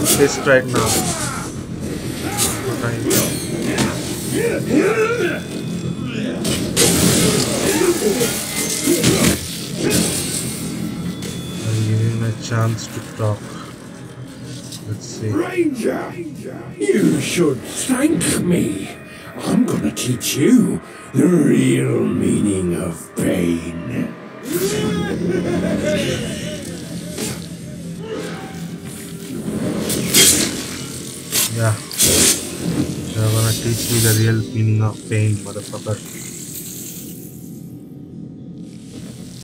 pissed right now. I'll give him a chance to talk. Let's see. Ranger, you should thank me. I'm gonna teach you the real meaning of pain. Yeah. You're gonna teach me the real meaning of pain, motherfucker.